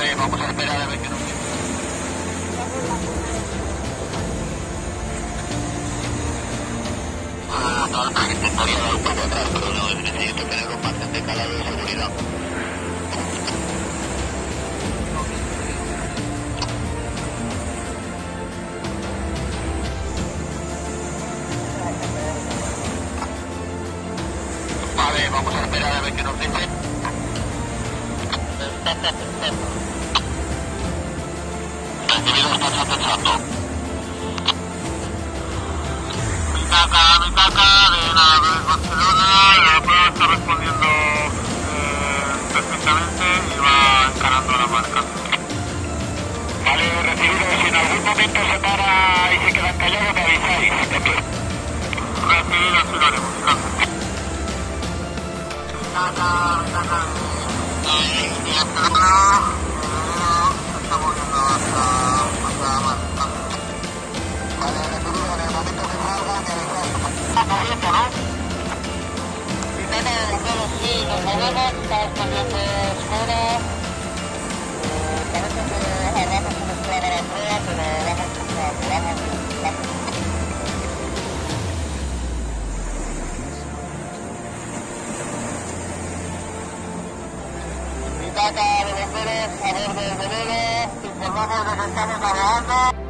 Vale, vamos a esperar a ver qué nos dice. Intentaría dar un poco atrás, pero no, necesito tener un margen de calado de seguridad. Vale, vamos a esperar a ver qué nos dice. Recibido, está pensando. Mi caca, de nada, de Barcelona, la prueba está respondiendo perfectamente y va encarando la marca. Vale, recibido, si en algún momento se para y se quedan callados me avisáis. Recibido, así lo haremos, gracias. Mi caca, y Barcelona, se está moviendo hasta marca. Vale, recibido, en el momento que salga me avisáis. Está moviendo, ¿no? Sí, nos movemos, estamos pendientes fuera. Parece que a ratos se nos clava la prueba, pero vamos. Mi caca de bomberos a bordo del velero, informamos de que estamos navegando.